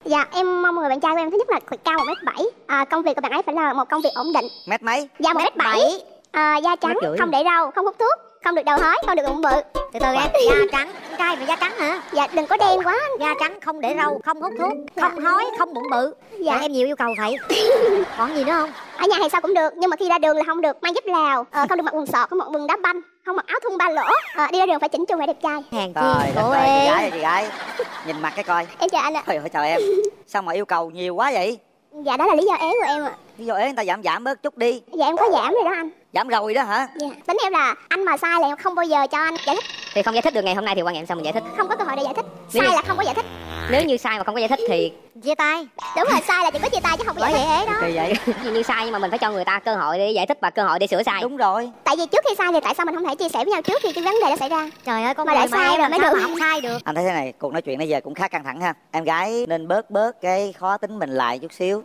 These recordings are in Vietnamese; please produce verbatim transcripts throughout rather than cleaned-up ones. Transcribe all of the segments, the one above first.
Dạ em mong người bạn trai của em thứ nhất là cao một mét bảy, à, công việc của bạn ấy phải là một công việc ổn định. Mét mấy? Dạ một mét bảy, à, da trắng, không để râu, không hút thuốc, không được đầu hói, không được bụng bự. Từ từ em, da trắng, con trai mà da trắng hả? Dạ đừng có đen quá. Da trắng, không để râu, không hút thuốc, không hói, không bụng bự. Dạ. Trời, em nhiều yêu cầu vậy. Còn gì nữa không? Ở nhà thì sao cũng được, nhưng mà khi ra đường là không được mang dép Lào, ờ, không được mặc quần sọt, không mặc quần đá banh, không mặc áo thun ba lỗ, ờ, đi ra đường phải chỉnh chu phải đẹp trai. Hàng chi Trời của đất ơi, chị em. gái chị gái nhìn mặt cái coi. Em chào anh ạ. Trời ơi trời em, sao mà yêu cầu nhiều quá vậy? Dạ đó là lý do ế của em ạ. Lý do ế người ta giảm giảm bớt chút đi. Dạ em có giảm rồi đó anh. Giảm rồi đó hả? Dạ tính em là anh mà sai là em không bao giờ cho anh giải thích. Thì không giải thích được ngày hôm nay thì qua ngày hôm sau mình giải thích. Không có cơ hội để giải thích. Nếu Sai như- là không có giải thích. Nếu như sai mà không có giải thích thì chia tay. Đúng rồi, sai là chỉ có chia tay chứ không có Bởi giải vậy thích. ế đó. Kỳ vậy. Như, như sai nhưng mà mình phải cho người ta cơ hội để giải thích và cơ hội để sửa sai. Đúng rồi. Tại vì trước khi sai thì tại sao mình không thể chia sẻ với nhau trước khi cái vấn đề đó xảy ra? Trời ơi, con Mà người lại mà sai em rồi làm mới sao được. mà không sai được. Anh thấy thế này, cuộc nói chuyện nãy giờ cũng khá căng thẳng ha. Em gái nên bớt bớt cái khó tính mình lại chút xíu.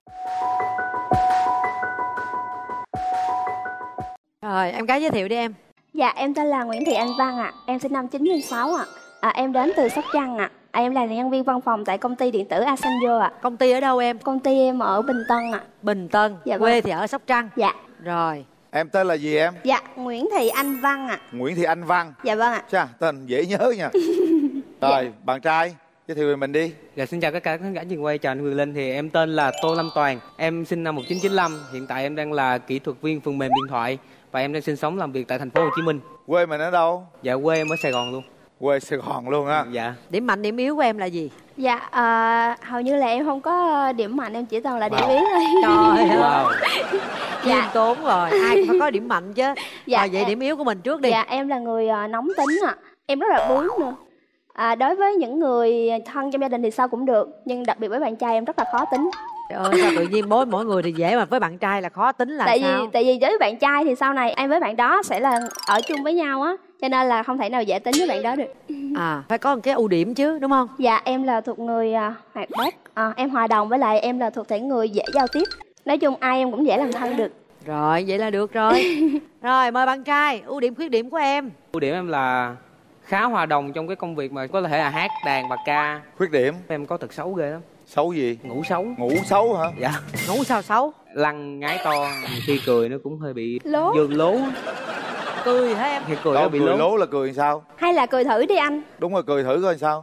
Rồi, em gái giới thiệu đi em. Dạ, em tên là Nguyễn Thị Anh Văn ạ. À. Em sinh năm chín mươi sáu ạ. À. À, em đến từ Sóc Trăng ạ. À. À, em là nhân viên văn phòng tại công ty điện tử Asanjo ạ. À. Công ty ở đâu em? Công ty em ở Bình Tân ạ. À. Bình Tân. Dạ Quê vâng. thì ở Sóc Trăng. Dạ. Rồi. Em tên là gì em? Dạ, Nguyễn Thị Anh Văn ạ. À. Nguyễn Thị Anh Văn. Dạ vâng ạ. Chà, tên dễ nhớ nha. Rồi, dạ. Bạn trai giới thiệu về mình đi. Dạ xin chào tất cả các khán giả trường quay, chào anh Quyền Linh. Thì em tên là Tô Lâm Toàn. Em sinh năm một nghìn chín trăm chín mươi lăm. Hiện tại em đang là kỹ thuật viên phần mềm điện thoại và em đang sinh sống làm việc tại thành phố Hồ Chí Minh. Quê mình ở đâu? Dạ quê em ở Sài Gòn luôn. Quê Sài Gòn luôn á. Dạ. Điểm mạnh điểm yếu của em là gì? Dạ, à, hầu như là em không có điểm mạnh, em chỉ toàn là điểm yếu thôi. Trời ơi. Wow. Khiêm Dạ. tốn rồi, ai cũng phải có điểm mạnh chứ. Dạ, Rồi vậy em- điểm yếu của mình trước đi. Dạ, em là người à, nóng tính ạ. À. Em rất là bướng nữa. À, đối với những người thân trong gia đình thì sao cũng được, nhưng đặc biệt với bạn trai em rất là khó tính. Trời ơi, sao tự nhiên mỗi mỗi người thì dễ mà với bạn trai là khó tính là tại sao? vì tại vì với bạn trai thì sau này em với bạn đó sẽ là ở chung với nhau á, cho nên là không thể nào dễ tính với bạn đó được. À, phải có một cái ưu điểm chứ, đúng không? Dạ, em là thuộc người à, hoạt bát, à, em hòa đồng, với lại em là thuộc thể người dễ giao tiếp. Nói chung ai em cũng dễ làm thân được. Rồi, vậy là được rồi. Rồi, mời bạn trai, ưu điểm khuyết điểm của em. Ưu điểm em là khá hòa đồng trong cái công việc mà có thể là hát, đàn và ca. Khuyết điểm? Em có tật xấu ghê lắm. Xấu gì? Ngủ xấu. Ngủ xấu hả? Dạ. Ngủ sao xấu? Lăn ngái to, nhiều khi cười nó cũng hơi bị Lố. dơ lố. Cười hả em? Khi cười Đâu, nó bị cười lố. lố là cười sao? Hay là cười thử đi anh. Đúng rồi, cười thử coi sao.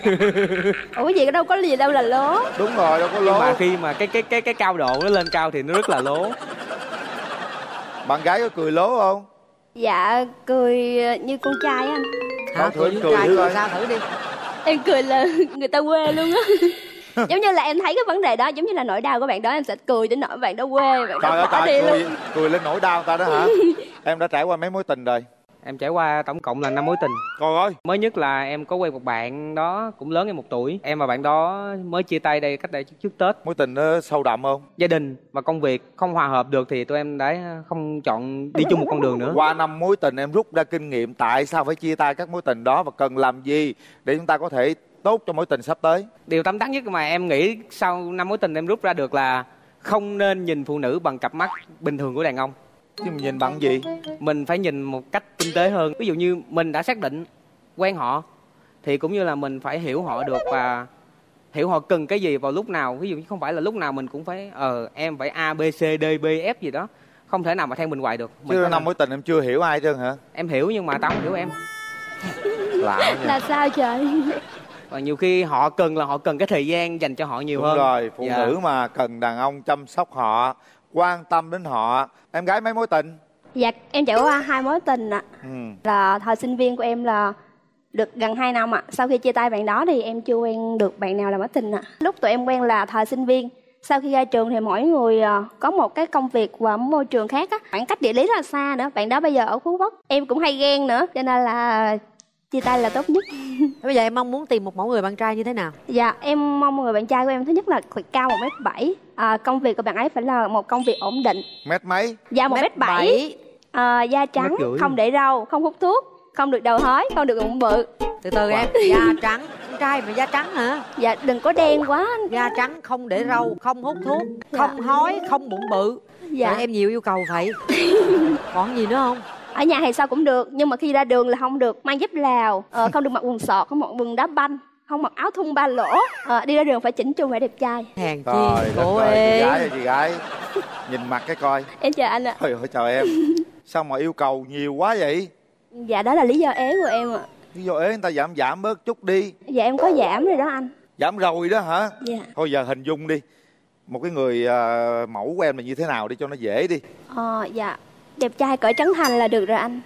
Ủa gì đâu có gì đâu là lố. Đúng rồi, đâu có Nhưng lố. mà khi mà cái cái cái cái cao độ nó lên cao thì nó rất là lố. Bạn gái có cười lố không? Dạ, cười như con trai á anh. Hả? Đâu, Cười thử như cười trai thử cười coi. sao thử đi. Em cười là người ta quê luôn á. Giống như là em thấy cái vấn đề đó giống như là nỗi đau của bạn đó, em sẽ cười đến nỗi bạn đó quê, bạn Trời ơi đó bỏ trời, đi cười, luôn. cười lên nỗi đau người ta đó hả? Em đã trải qua mấy mối tình rồi? Em trải qua tổng cộng là năm mối tình. Trời ơi. Mới nhất là em có quen một bạn đó cũng lớn em một tuổi. Em và bạn đó mới chia tay đây cách đây trước, trước Tết. Mối tình nó sâu đậm không? Gia đình và công việc không hòa hợp được thì tụi em đã không chọn đi chung một con đường nữa. Qua năm mối tình em rút ra kinh nghiệm tại sao phải chia tay các mối tình đó và cần làm gì để chúng ta có thể tốt cho mối tình sắp tới. Điều tâm đắc nhất mà em nghĩ sau năm mối tình em rút ra được là không nên nhìn phụ nữ bằng cặp mắt bình thường của đàn ông. Chứ mình nhìn bằng gì? Mình phải nhìn một cách tinh tế hơn. Ví dụ như mình đã xác định quen họ thì cũng như là mình phải hiểu họ được và hiểu họ cần cái gì vào lúc nào. Ví dụ như không phải là lúc nào mình cũng phải ờ em phải A B C D B F gì đó. Không thể nào mà theo mình hoài được. Mình Chứ có năm thể- mối tình em chưa hiểu ai trơn hả? Em hiểu nhưng mà tao không hiểu em. Lạ nha. Là sao trời? Và nhiều khi họ cần là họ cần cái thời gian dành cho họ nhiều Đúng hơn. rồi, phụ Dạ. nữ mà cần đàn ông chăm sóc họ, quan tâm đến họ. Em gái mấy mối tình? Dạ, em trải qua hai mối tình ạ. Ừ. Là thời sinh viên của em là được gần hai năm ạ. Sau khi chia tay bạn đó thì em chưa quen được bạn nào là mối tình ạ. Lúc tụi em quen là thời sinh viên. Sau khi ra trường thì mỗi người à, có một cái công việc và môi trường khác á. Khoảng cách địa lý rất là xa nữa. Bạn đó bây giờ ở Phú Quốc. Em cũng hay ghen nữa. Cho nên là chia tay là tốt nhất. Thế bây giờ em mong muốn tìm một mẫu người bạn trai như thế nào? Dạ, em mong người bạn trai của em thứ nhất là cao một mét bảy. À, công việc của bạn ấy phải là một công việc ổn định. Mét mấy? Dạ một mét bảy. À, da trắng, Mét rưỡi. không để râu, không hút thuốc, không được đầu hói, không được bụng bự. Từ từ em, da trắng, con trai mà da trắng hả? Dạ đừng có đen quá. Da trắng, không để râu, không hút thuốc, Dạ. không hói, không bụng bự. Dạ. Trời, em nhiều yêu cầu vậy. Còn gì nữa không? Ở nhà thì sao cũng được, nhưng mà khi ra đường là không được mang dép Lào, ờ, không được mặc quần sọt, không mặc quần đá banh, không mặc áo thun ba lỗ, ờ, đi ra đường phải chỉnh chu, phải đẹp trai. Hèn chi Trời đất cô ơi, chị ơi. gái ơi, chị gái nhìn mặt cái coi. Em chào anh ạ. Trời ơi, chào em. Sao mà yêu cầu nhiều quá vậy? Dạ đó là lý do ế của em ạ. Ví dụ ế người ta giảm giảm bớt chút đi. Dạ em có giảm rồi đó anh. Giảm rồi đó hả? Dạ. Thôi giờ hình dung đi, một cái người à, mẫu của em là như thế nào đi cho nó dễ đi. Ờ dạ, đẹp trai cỡ Trấn Thành là được rồi anh.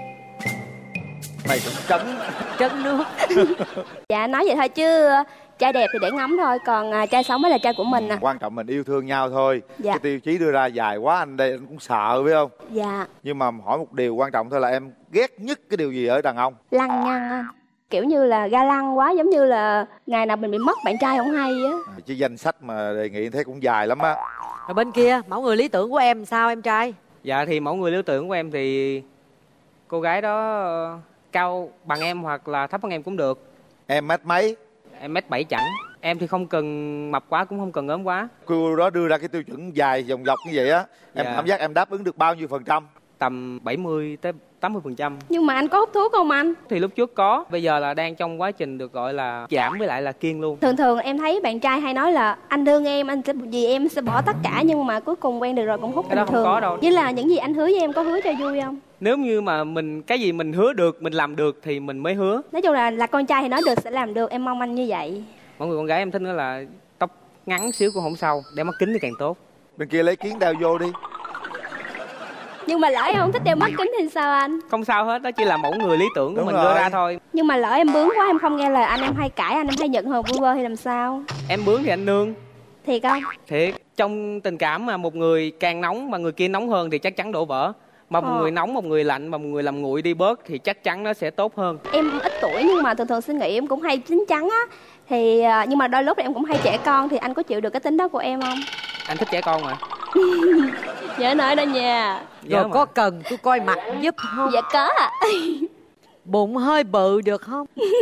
Mày cũng trấn. Trấn nước. Dạ nói vậy thôi chứ trai đẹp thì để ngắm thôi, còn à, trai xấu mới là trai của mình à. Quan trọng mình yêu thương nhau thôi. Dạ. Cái tiêu chí đưa ra dài quá anh đây anh cũng sợ, biết không? Dạ. Nhưng mà hỏi một điều quan trọng thôi là em ghét nhất cái điều gì ở đàn ông? Lăng nhăng anh. Kiểu như là ga lăng quá, giống như là ngày nào mình bị mất bạn trai không hay á. À, chứ danh sách mà đề nghị thế cũng dài lắm á. Rồi bên kia mẫu người lý tưởng của em sao em trai? Dạ thì mẫu người lý tưởng của em thì cô gái đó ờ, cao bằng em hoặc là thấp hơn em cũng được. Em mét mấy? Em mét bảy chẳng. Em thì không cần mập quá cũng không cần ốm quá. Cô đó đưa ra cái tiêu chuẩn dài vòng dọc như vậy á, em Dạ. cảm giác em đáp ứng được bao nhiêu phần trăm? Tầm bảy mươi tới tám mươi phần trăm. Nhưng mà anh có hút thuốc không anh? Thì lúc trước có, bây giờ là đang trong quá trình được gọi là giảm với lại là kiêng luôn. Thường thường em thấy bạn trai hay nói là anh thương em, anh sẽ vì em sẽ bỏ tất cả, nhưng mà cuối cùng quen được rồi cũng hút Cái đó bình không thường. có đâu. Với là những gì anh hứa với em có hứa cho vui không? Nếu như mà mình cái gì mình hứa được, mình làm được thì mình mới hứa. Nói chung là là con trai thì nói được sẽ làm được, em mong anh như vậy. Mọi người con gái em thích nữa là tóc ngắn xíu cũng không sao, đeo mắt kính thì càng tốt. Bên kia lấy kiến đeo vô đi. Nhưng mà lỡ em không thích đeo mắt kính thì sao anh? Không sao hết, đó chỉ là mẫu người lý tưởng của Đúng mình rồi. đưa ra thôi. Nhưng mà lỡ em bướng quá, em không nghe lời anh, em hay cãi anh, em hay giận hờn vu vơ thì làm sao? Em bướng thì anh nương. Thiệt không? Thiệt, trong tình cảm mà một người càng nóng mà người kia nóng hơn thì chắc chắn đổ vỡ. Mà một Ờ. người nóng, một người lạnh, mà một người làm nguội đi bớt thì chắc chắn nó sẽ tốt hơn. Em ít tuổi nhưng mà thường thường suy nghĩ em cũng hay chín chắn á. Thì à, nhưng mà đôi lúc em cũng hay trẻ con, thì anh có chịu được cái tính đó của em không? Anh thích trẻ con mà. Dạ nói đó nha. Nhớ Rồi mà. có cần tôi coi mặt giúp không? Dạ có ạ. Bụng hơi bự được không?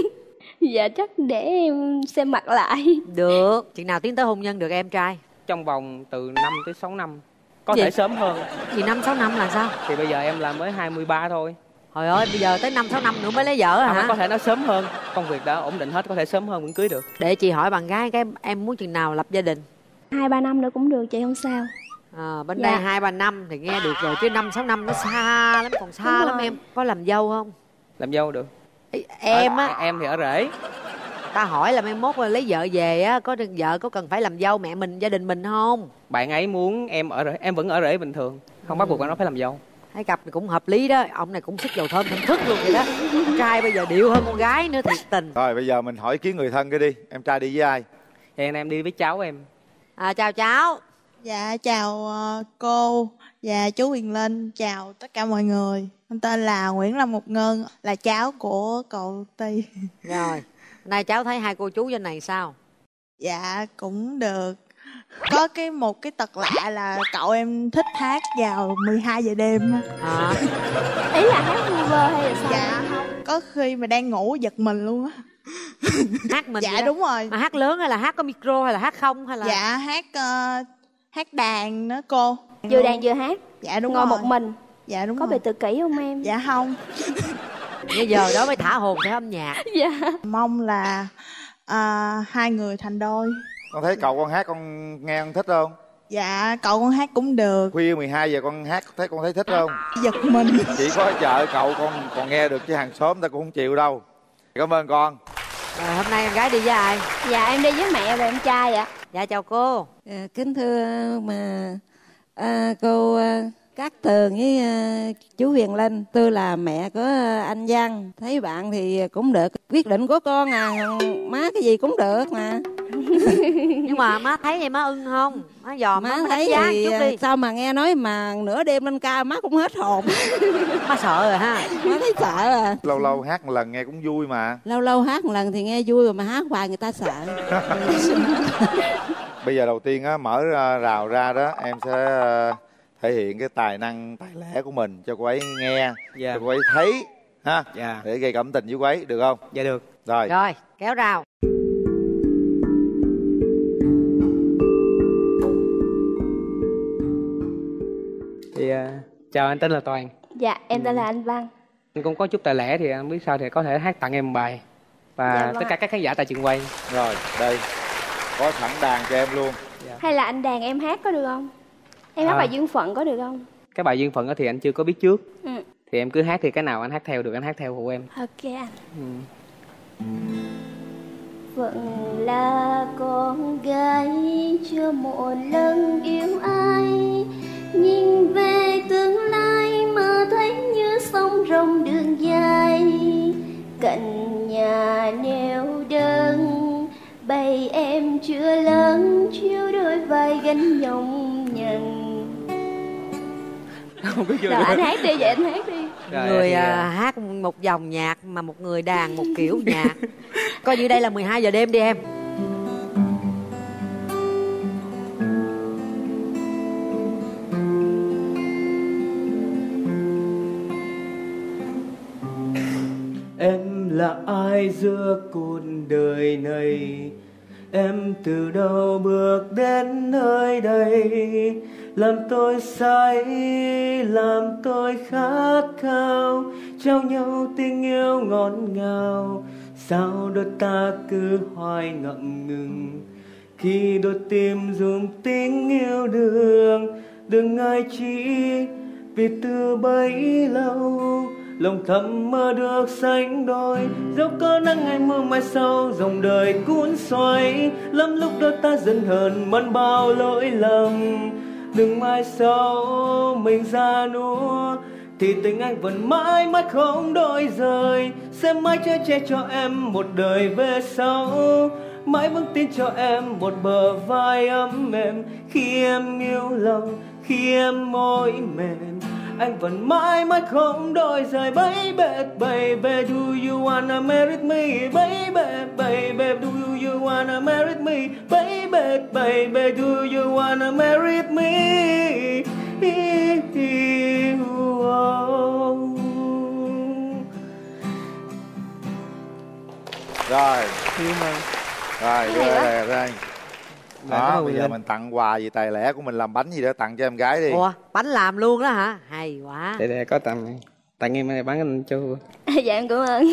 Dạ chắc để em xem mặt lại. Được. Chừng nào tiến tới hôn nhân được em trai? Trong vòng từ năm tới sáu năm. Có Gì? thể sớm hơn. Vì năm sáu năm là sao? Thì bây giờ em là mới hai mươi ba thôi. Trời ơi bây giờ tới năm sáu năm nữa mới lấy vợ À, hả? có thể nó sớm hơn. Công việc đã ổn định hết, có thể sớm hơn vẫn cưới được. Để chị hỏi bạn gái cái em muốn chừng nào lập gia đình? Hai ba năm nữa cũng được chị, không sao. À, bên Dạ. đây hai ba năm thì nghe được rồi, chứ năm sáu năm nó xa lắm, còn xa Đúng lắm rồi. em. Có làm dâu không? Làm dâu được. Ê, em Ở- á, Em thì ở rể. ta hỏi là mai mốt lấy vợ về á, có được vợ có cần phải làm dâu mẹ mình, gia đình mình không? Bạn ấy muốn em ở rể, em vẫn ở rể bình thường. Không bắt buộc bạn nó phải làm dâu. Thấy cặp thì cũng hợp lý đó, ông này cũng sức dầu thơm thơm thức luôn vậy đó. Con trai bây giờ điệu hơn con gái nữa, thiệt tình. Rồi bây giờ mình hỏi ý kiến người thân cái đi. Em trai đi với ai? Hẹn em đi với cháu em. À, chào cháu. Dạ chào ờ, cô và chú Huyền Linh, chào tất cả mọi người. Em tên là Nguyễn Lâm Ngọc Ngân, là cháu của cậu Ti. Rồi, nay cháu thấy hai cô chú trên này sao? Dạ cũng được. Có cái một cái tật lạ là cậu em thích hát vào mười hai giờ đêm á. Hả? Ý là hát vu vơ hay là sao? Dạ không, có khi mà đang ngủ giật mình luôn á. Hát mình Dạ vậy đó. đúng rồi. Mà hát lớn hay là hát có micro hay là hát không hay là? Dạ hát ờ, hát đàn nữa cô. Vừa đàn vừa hát. Dạ đúng Ngồi rồi. một mình. Dạ đúng Có rồi. bị tự kỷ không em? Dạ không. Bây giờ đó mới thả hồn theo âm nhạc. Dạ. Mong là ờ, hai người thành đôi. Con thấy cậu con hát con nghe con thích không? Dạ cậu con hát cũng được. Khuya mười hai giờ con hát thấy con thấy thích không? Giật mình. Chỉ có ở chợ cậu con còn nghe được chứ hàng xóm ta cũng không chịu đâu. Cảm ơn con. Rồi hôm nay em gái đi với ai? Dạ em đi với mẹ và em trai ạ. Dạ chào cô. À, kính thưa mà à, cô à, Cát Tường với à, chú Huyền Linh, tôi là mẹ của à, anh Văn. Thấy bạn thì cũng được, quyết định của con à, má cái gì cũng được mà. Nhưng mà má thấy em má ưng không? Má dòm má, Má má thấy đánh giá thì chút à, đi. sao mà nghe nói mà nửa đêm lên ca má cũng hết hồn. Má sợ rồi ha. Má thấy sợ à. Lâu lâu hát một lần nghe cũng vui mà. Lâu lâu hát một lần thì nghe vui rồi mà hát hoài người ta sợ. Bây giờ đầu tiên á, mở ra- rào ra đó em sẽ ờ, thể hiện cái tài năng tài lẻ của mình cho cô ấy nghe, Dạ. cho cô ấy thấy ha, Dạ. để gây cảm tình với cô ấy được không? Dạ được. Rồi. Rồi, kéo rào. Thì uh, chào, anh tên là Toàn. Dạ em tên là anh Văn. Anh cũng có chút tài lẻ thì anh biết sao thì có thể hát tặng em một bài. và Dạ vâng tất cả ạ. các khán giả tại trường quay. Rồi đây có sẵn đàn cho em luôn. Hay là anh đàn em hát có được không? Em hát À. bài duyên phận có được không? Cái bài duyên phận đó thì anh chưa có biết trước, Ừ. thì em cứ hát, thì cái nào anh hát theo được anh hát theo phụ em. Ok anh. Ừ. Phận là con gái chưa một lần yêu ai, nhìn về tương lai mà thấy như sông rộng đường dài. Cạnh nhà neo đơn bầy em chưa lớn, chiếu đôi vai gánh nhọc nhằn. Không có chưa Rồi được. anh hát đi, vậy anh hát đi. Rồi, Người thì, à, à, hát một dòng nhạc mà một người đàn một kiểu nhạc. Coi như đây là mười hai giờ đêm đi em. Em là ai giữa cuộc đời này? Em từ đâu bước đến nơi đây? Làm tôi say, làm tôi khát khao, trao nhau tình yêu ngọt ngào. Sao đôi ta cứ hoài ngậm ngừng khi đôi tim dùng tình yêu đương. Đừng ai chỉ vì từ bấy lâu lòng thầm mơ được sánh đôi. Dẫu có nắng ngày mưa mai sau dòng đời cuốn xoay, lắm lúc đôi ta giận hờn mất bao lỗi lầm. Đừng mai sau mình ra núa thì tình anh vẫn mãi mãi không đổi rời. Sẽ mãi che che cho em một đời về sau, mãi vững tin cho em một bờ vai ấm mềm. Khi em yêu lòng, khi em mỏi mềm, anh vẫn mãi mãi không đổi rời. Baby, baby, do you wanna marry me? Baby, baby, do you wanna marry me? Baby, baby, do you wanna marry me? Rồi, Yêu hơn. rồi đưa đây đây. Cảm Đó, ơn bây Quỳnh giờ Linh. mình tặng quà gì tài lẻ của mình, làm bánh gì đó tặng cho em gái đi. Ủa, bánh làm luôn đó hả? Hay quá. Để, để có tặng tặng em này bán anh cho. Dạ em cảm ơn.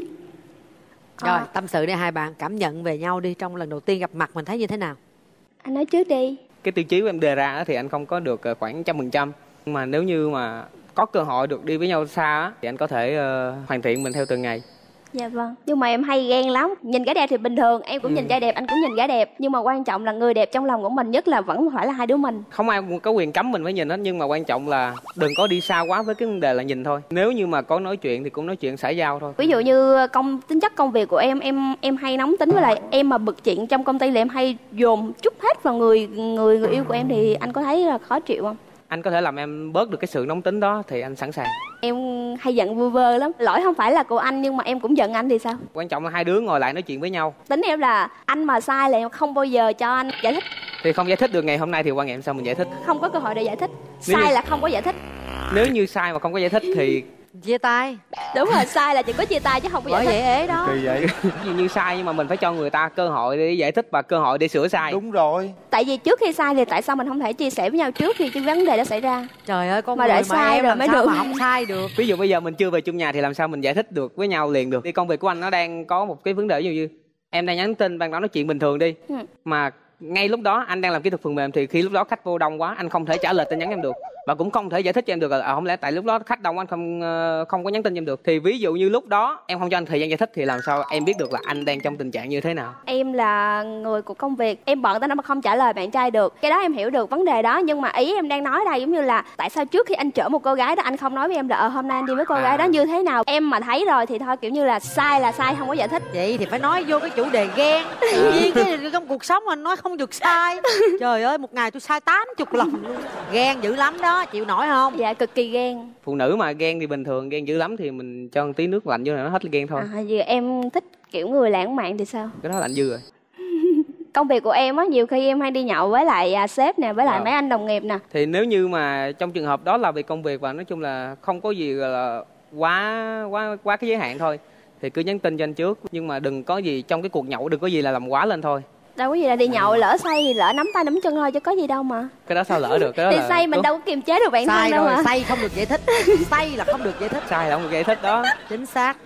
Rồi, tâm sự đi hai bạn, cảm nhận về nhau đi, trong lần đầu tiên gặp mặt mình thấy như thế nào? Anh nói trước đi. Cái tiêu chí của em đề ra á thì anh không có được ờ, khoảng trăm phần trăm, nhưng mà nếu như mà có cơ hội được đi với nhau xa á, thì anh có thể ờ, hoàn thiện mình theo từng ngày. Dạ vâng. Nhưng mà em hay ghen lắm. Nhìn gái đẹp thì bình thường, em cũng Ừ. nhìn trai đẹp, anh cũng nhìn gái đẹp. Nhưng mà quan trọng là người đẹp trong lòng của mình nhất là vẫn phải là hai đứa mình. Không ai có quyền cấm mình phải nhìn hết, nhưng mà quan trọng là đừng có đi xa quá với cái vấn đề là nhìn thôi. Nếu như mà có nói chuyện thì cũng nói chuyện xã giao thôi. Ví dụ như công tính chất công việc của em, em em hay nóng tính, với lại em mà bực chuyện trong công ty là em hay dồn chút hết vào người người người yêu của em, thì anh có thấy là khó chịu không? Anh có thể làm em bớt được cái sự nóng tính đó thì anh sẵn sàng. Em hay giận vơ vơ lắm. Lỗi không phải là của anh nhưng mà em cũng giận anh thì sao? Quan trọng là hai đứa ngồi lại nói chuyện với nhau. Tính em là anh mà sai là em không bao giờ cho anh giải thích. Thì không giải thích được ngày hôm nay thì qua ngày hôm sau mình giải thích. Không có cơ hội để giải thích. Nếu Sai như- là không có giải thích. Nếu như sai mà không có giải thích thì Chia tay. Đúng rồi, sai là chỉ có chia tay chứ không có giải Bởi thích. vậy ế đó. Kỳ vậy. ví dụ như sai nhưng mà mình phải cho người ta cơ hội để giải thích và cơ hội để sửa sai. Đúng rồi. Tại vì trước khi sai thì tại sao mình không thể chia sẻ với nhau trước khi cái vấn đề đó xảy ra? Trời ơi, con Mà người đã mà sai em rồi làm mới sao được. mà không sai được. Ví dụ bây giờ mình chưa về chung nhà thì làm sao mình giải thích được với nhau liền được. Thì công việc của anh nó đang có một cái vấn đề, ví dụ như em đang nhắn tin, đang nói chuyện bình thường đi, Ừ. mà ngay lúc đó anh đang làm kỹ thuật phần mềm, thì khi lúc đó khách vô đông quá anh không thể trả lời tin nhắn em được, và cũng không thể giải thích cho em được là à, không lẽ tại lúc đó khách đông anh không ờ, không có nhắn tin cho em được. Thì ví dụ như lúc đó em không cho anh thời gian giải thích thì làm sao em biết được là anh đang trong tình trạng như thế nào. Em là người của công việc, em bận tới nó mà không trả lời bạn trai được. Cái đó em hiểu được vấn đề đó, nhưng mà ý em đang nói đây giống như là tại sao trước khi anh chở một cô gái đó anh không nói với em là ờ hôm nay anh đi với cô À. gái đó như thế nào. Em mà thấy rồi thì thôi, kiểu như là sai là sai, không có giải thích. Vậy thì phải nói vô cái chủ đề ghen. Tự nhiên cái trong cuộc sống anh nói không được sai. Trời ơi, một ngày tôi sai tám chục lần luôn. Ghen dữ lắm đó, chịu nổi không? Dạ cực kỳ ghen. Phụ nữ mà ghen thì bình thường, ghen dữ lắm thì mình cho một tí nước lạnh vô là nó hết ghen thôi. À, vì em thích kiểu người lãng mạn thì sao? Cái đó lạnh dư rồi. Công việc của em á, nhiều khi em hay đi nhậu với lại à, sếp nè, với lại Ờ. mấy anh đồng nghiệp nè. Thì nếu như mà trong trường hợp đó là về công việc và nói chung là không có gì gọi là quá quá quá cái giới hạn thôi, thì cứ nhắn tin cho anh trước, nhưng mà đừng có gì trong cái cuộc nhậu, đừng có gì là làm quá lên thôi. Đâu có gì là đi nhậu lỡ say thì lỡ nắm tay nắm chân thôi chứ có gì đâu mà. Cái đó sao lỡ được, cái đó Thì là say mình đâu có kiềm chế được bản thân Sai đâu rồi, mà. say không được giải thích. Say là không được giải thích. sai là không được giải thích đó. Chính xác.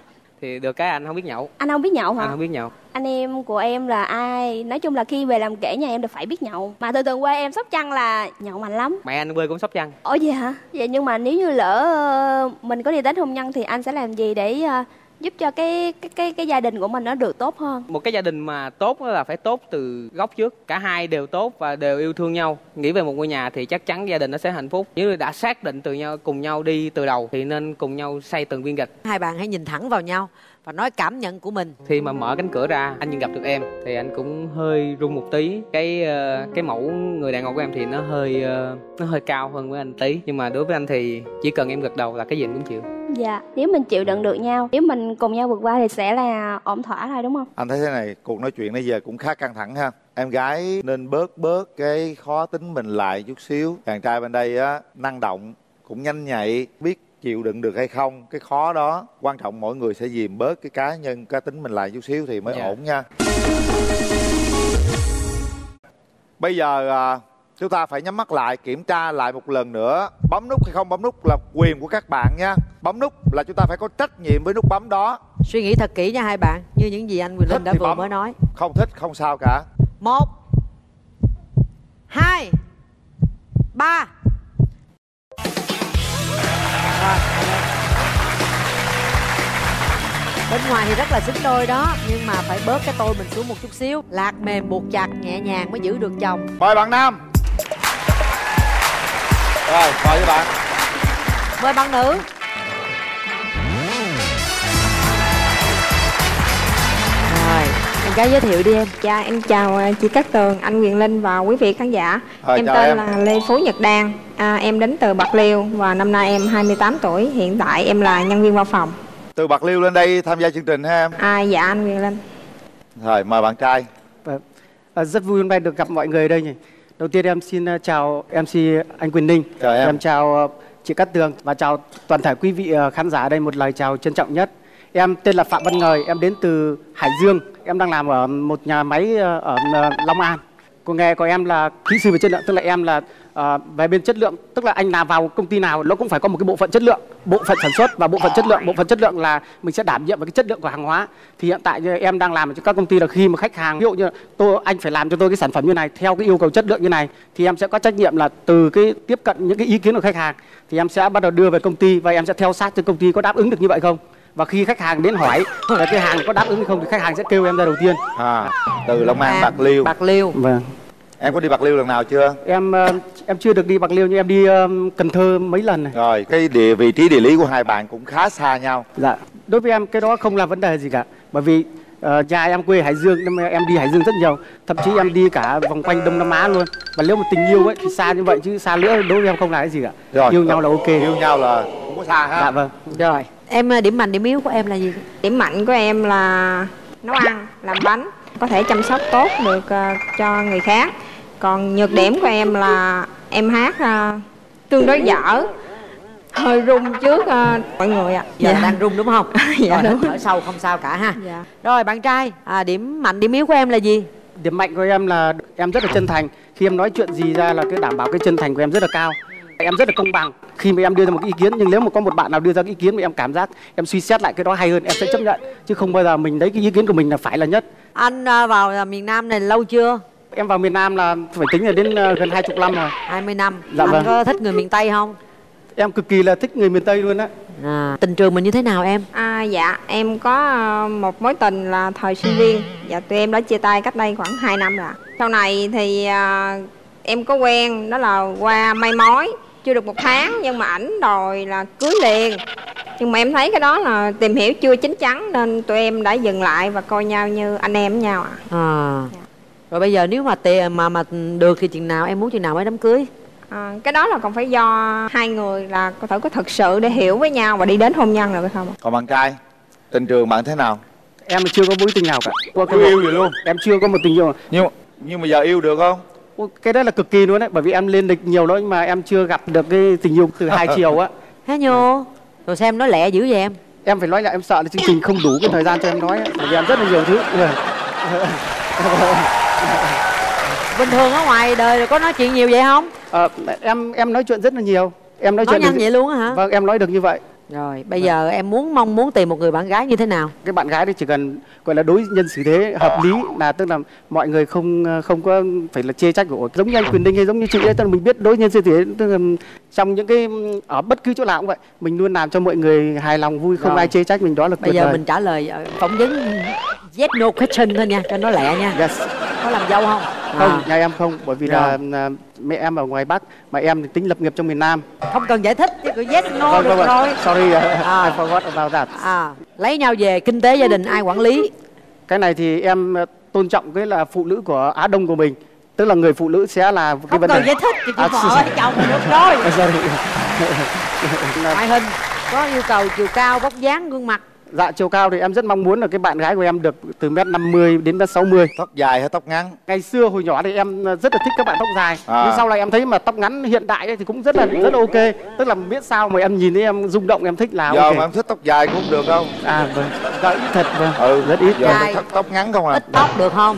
thì được cái anh không biết nhậu. Anh không biết nhậu hả? Anh không biết nhậu. Anh em của em là ai? Nói chung là khi về làm kể nhà em đều phải biết nhậu. Mà từ từ quê em Sóc Trăng là nhậu mạnh lắm. Mẹ anh quê cũng Sóc Trăng. Ủa vậy hả? Vậy nhưng mà nếu như lỡ ờ, mình có đi đến hôn nhân thì anh sẽ làm gì để ờ, giúp cho cái cái cái cái gia đình của mình nó được tốt hơn? Một cái gia đình mà tốt là phải tốt từ gốc trước. Cả hai đều tốt và đều yêu thương nhau. Nghĩ về một ngôi nhà thì chắc chắn gia đình nó sẽ hạnh phúc. Nếu đã xác định từ nhau cùng nhau đi từ đầu thì nên cùng nhau xây từng viên gạch. Hai bạn hãy nhìn thẳng vào nhau và nói cảm nhận của mình. Khi mà mở cánh cửa ra anh nhìn gặp được em thì anh cũng hơi run một tí. Cái uh, cái mẫu người đàn ông của em thì nó hơi uh, nó hơi cao hơn với anh tí. Nhưng mà đối với anh thì chỉ cần em gật đầu là cái gì anh cũng chịu. Dạ, nếu mình chịu đựng được nhau, nếu mình cùng nhau vượt qua thì sẽ là ổn thỏa thôi đúng không? Anh thấy thế này, cuộc nói chuyện nãy giờ cũng khá căng thẳng ha. Em gái nên bớt bớt cái khó tính mình lại chút xíu. Chàng trai bên đây á năng động, cũng nhanh nhạy, biết chịu đựng được hay không, cái khó đó. Quan trọng mỗi người sẽ dìm bớt cái cá nhân, cá tính mình lại chút xíu thì mới Dạ. ổn nha. Bây giờ à, chúng ta phải nhắm mắt lại, kiểm tra lại một lần nữa. Bấm nút hay không bấm nút là quyền của các bạn nha. Bấm nút là chúng ta phải có trách nhiệm với nút bấm đó. Suy nghĩ thật kỹ nha hai bạn, như những gì anh Quyền Thích Linh đã thì vừa bấm. mới nói. Không thích không sao cả. Một, hai, ba. Rồi, bên ngoài thì rất là xứng đôi đó, nhưng mà phải bớt cái tôi mình xuống một chút xíu. Lạc mềm buộc chặt, nhẹ nhàng mới giữ được chồng. Mời bạn nam. Rồi, mời các bạn. Mời bạn nữ. Rồi, em gái giới thiệu đi em. Dạ em chào chị Cát Tường, anh Quyền Linh và quý vị khán giả. Rồi, Em chào tên em. là Lê Phú Nhật Đan, à, em đến từ Bạc Liêu và năm nay em hai mươi tám tuổi. Hiện tại em là nhân viên văn phòng. Từ Bạc Liêu lên đây tham gia chương trình ha em. À, dạ anh Quyền Linh. Rồi, mời bạn trai. À, rất vui hôm nay được gặp mọi người đây nhỉ. Đầu tiên em xin uh, chào em xê anh Quyền Ninh. Chào em. Em chào uh, chị Cát Tường và chào toàn thể quý vị uh, khán giả ở đây một lời chào trân trọng nhất. Em tên là Phạm Văn Ngời, em đến từ Hải Dương. Em đang làm ở một nhà máy uh, ở uh, Long An. Còn nghề của em là kỹ sư về chất lượng, tức là em là uh, về bên chất lượng, tức là anh làm vào công ty nào nó cũng phải có một cái bộ phận chất lượng, bộ phận sản xuất và bộ phận chất lượng. Bộ phận chất lượng là mình sẽ đảm nhiệm về cái chất lượng của hàng hóa. Thì hiện tại em đang làm ở các công ty là khi mà khách hàng ví dụ như tôi anh phải làm cho tôi cái sản phẩm như này theo cái yêu cầu chất lượng như này thì em sẽ có trách nhiệm là từ cái tiếp cận những cái ý kiến của khách hàng thì em sẽ bắt đầu đưa về công ty và em sẽ theo sát cho công ty có đáp ứng được như vậy không. Và khi khách hàng đến hỏi là cái hàng có đáp ứng hay không thì khách hàng sẽ kêu em ra đầu tiên. À, từ Long An, À, Bạc Liêu. Bạc Liêu. Vâng. Em có đi Bạc Liêu lần nào chưa? Em uh, em chưa được đi Bạc Liêu nhưng em đi uh, Cần Thơ mấy lần này. Rồi, cái địa vị trí địa lý của hai bạn cũng khá xa nhau. Dạ, đối với em cái đó không là vấn đề gì cả. Bởi vì uh, nhà em quê Hải Dương nên em đi Hải Dương rất nhiều. Thậm chí em đi cả vòng quanh Đông Nam Á luôn. Và nếu mà tình yêu ấy thì xa như vậy chứ xa nữa đối với em không là cái gì cả. Rồi, Yêu nhau là ok. Yêu nhau là không có xa ha. Dạ vâng. Rồi, em uh, điểm mạnh điểm yếu của em là gì? Điểm mạnh của em là nấu ăn, làm bánh, có thể chăm sóc tốt được uh, cho người khác. Còn nhược điểm của em là em hát uh, tương đối dở, hơi run trước uh, mọi người ạ. Giờ đang run đúng không? Dạ, Rồi, đúng. thở sâu không sao cả ha. Dạ. Rồi bạn trai, à, điểm mạnh điểm yếu của em là gì? Điểm mạnh của em là em rất là chân thành. Khi em nói chuyện gì ra là cái đảm bảo cái chân thành của em rất là cao. Em rất là công bằng khi mà em đưa ra một cái ý kiến, nhưng nếu mà có một bạn nào đưa ra cái ý kiến mà em cảm giác em suy xét lại cái đó hay hơn em sẽ chấp nhận, chứ không bao giờ mình lấy cái ý kiến của mình là phải là nhất. Anh uh, vào uh, miền Nam này lâu chưa? Em vào miền Nam là phải tính là đến uh, gần hai chục năm rồi. hai mươi năm. Dạ Anh vâng. có thích người miền Tây không? Em cực kỳ là thích người miền Tây luôn á. À, tình trường mình như thế nào em? À, dạ em có uh, một mối tình là thời sinh viên. Dạ tụi em đã chia tay cách đây khoảng hai năm rồi. Sau này thì uh, em có quen, đó là qua may mối. Chưa được một tháng nhưng mà ảnh đòi là cưới liền. Nhưng mà em thấy cái đó là tìm hiểu chưa chín chắn nên tụi em đã dừng lại và coi nhau như anh em với nhau ạ. À. Rồi bây giờ nếu mà tiền mà mà được thì chừng nào em muốn chừng nào mới đám cưới? À, cái đó là còn phải do hai người là có thể có thực sự để hiểu với nhau và đi đến hôn nhân được hay không? Còn bạn trai, tình trường bạn thế nào? Em chưa có mối tình nào cả. Qua Chưa yêu gì luôn? Em chưa có một tình yêu. Nhưng nhưng mà giờ yêu được không? Cái đó là cực kỳ luôn đấy, bởi vì em lên lịch nhiều đó nhưng mà em chưa gặp được cái tình yêu từ hai chiều á. Hả Nhô? Rồi sao em nói lẹ dữ vậy em? Em phải nói là em sợ là chương trình không đủ cái thời gian cho em nói ấy, bởi vì em rất là nhiều thứ. Bình thường ở ngoài đời rồi có nói chuyện nhiều vậy không? Ờ, em em nói chuyện rất là nhiều. Em nói, Nói chuyện nhanh được... vậy luôn á hả? Vâng, em nói được như vậy. Rồi bây giờ em muốn mong muốn tìm một người bạn gái như thế nào? Cái bạn gái đấy chỉ cần gọi là đối nhân xử thế hợp lý, là tức là mọi người không không có phải là chê trách của giống như anh Quyền Linh hay giống như chị ấy, tức là mình biết đối nhân xử thế, tức là trong những cái ở bất cứ chỗ nào cũng vậy, mình luôn làm cho mọi người hài lòng vui, không Rồi. ai chê trách mình, đó là Bây tuyệt giờ vời. mình trả lời ờ, phỏng vấn yes no question thôi nha, cho nó lẹ nha. Yes. Có làm dâu không? Không, À. nhà em không, bởi vì là à, mẹ em ở ngoài Bắc, mà em thì tính lập nghiệp trong miền Nam. Không cần giải thích, chỉ cứ yes no Vâng, được vâng, rồi. sorry, uh, À. I forgot about that. À, lấy nhau về kinh tế gia đình ai quản lý? Cái này thì em uh, tôn trọng cái là phụ nữ của Á Đông của mình, tức là người phụ nữ sẽ là cái Không vấn cần đề. giải thích, chỉ À, vợ hay chồng là được rồi. À, sorry. Ngoại hình có yêu cầu chiều cao, vóc dáng, gương mặt. Dạ, chiều cao thì em rất mong muốn là cái bạn gái của em được từ mét năm mươi đến mét sáu mươi. Tóc dài hay tóc ngắn? Ngày xưa hồi nhỏ thì em rất là thích các bạn tóc dài, À. nhưng sau này em thấy mà tóc ngắn hiện đại ấy thì cũng rất là rất là ok, tức là biết sao mà em nhìn thấy em rung động, em thích là Giờ ok. mà em thích tóc dài cũng được không? À vâng, dạ, ít thật, vâng, Ừ, rất ít. giờ Dài. mình thích tóc ngắn không à? Ít tóc được không?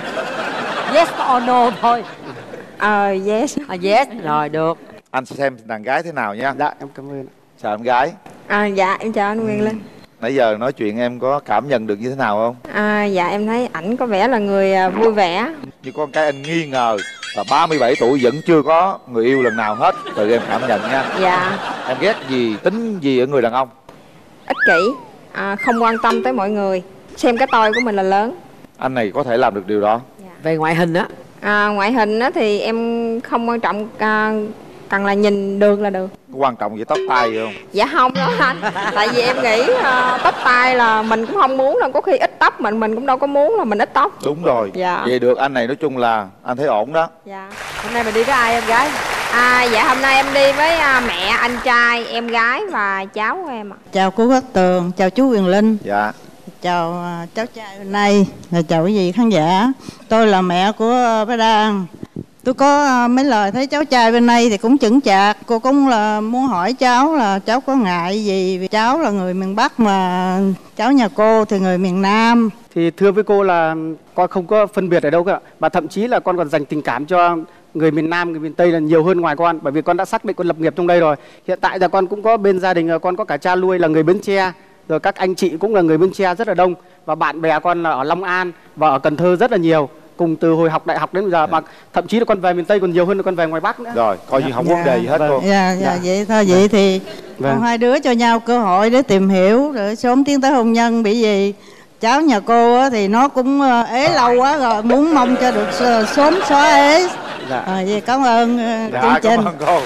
Yes or no thôi. Ờ yes. À, yes, rồi được. Anh sẽ xem đàn gái thế nào nha. Dạ, em cảm ơn. Chào em gái. À, dạ em chào anh Quyền Linh. Nãy giờ nói chuyện em có cảm nhận được như thế nào không? À, dạ em thấy ảnh có vẻ là người à, vui vẻ. Như con cái anh nghi ngờ là ba mươi bảy tuổi vẫn chưa có người yêu lần nào hết. Từ em cảm nhận nha. Dạ. Em ghét gì, tính gì ở người đàn ông? Ích kỷ, à, không quan tâm tới mọi người, xem cái tôi của mình là lớn. Anh này có thể làm được điều đó. Về ngoại hình á? À, ngoại hình á thì em không quan trọng, à, cần là nhìn được là được. Có quan trọng về tóc tai gì không? Dạ không đó anh. Tại vì em nghĩ à, tóc tai là mình cũng không muốn, là có khi ít tóc mình mình cũng đâu có muốn là mình ít tóc. Đúng rồi. Dạ. Vậy được, anh này nói chung là anh thấy ổn đó. Dạ. Hôm nay mình đi với ai em gái? À, dạ hôm nay em đi với à, mẹ, anh trai, em gái và cháu của em ạ. Chào cô Cát Tường, chào chú Quyền Linh. Dạ. Chào à, cháu trai hôm nay, và chào quý vị khán giả. Tôi là mẹ của bé Đan. Tôi có à, mấy lời thấy cháu trai bên đây thì cũng chững chạc. Cô cũng là muốn hỏi cháu là cháu có ngại gì, vì cháu là người miền Bắc mà cháu nhà cô thì người miền Nam. Thì thưa với cô là con không có phân biệt ở đâu cả, mà thậm chí là con còn dành tình cảm cho người miền Nam, người miền Tây là nhiều hơn ngoài con, bởi vì con đã xác định con lập nghiệp trong đây rồi. Hiện tại là con cũng có bên gia đình, con có cả cha nuôi là người Bến Tre, rồi các anh chị cũng là người Bến Tre rất là đông, và bạn bè con là ở Long An và ở Cần Thơ rất là nhiều, cùng từ hồi học đại học đến bây giờ, mà thậm chí là con về miền Tây còn nhiều hơn là con về ngoài Bắc nữa. Rồi, coi như không Dạ. vấn đề gì hết cô. Dạ, dạ, vậy thôi, vậy thì Vâng. hai đứa cho nhau cơ hội để tìm hiểu rồi sớm tiến tới hôn nhân. Bởi vì cháu nhà cô á, thì nó cũng ờ, ế lâu quá rồi, muốn mong cho được s- sớm xóa ế. Dạ. À, vậy cảm ơn ờ, Dạ, chương trình. cảm ơn cô.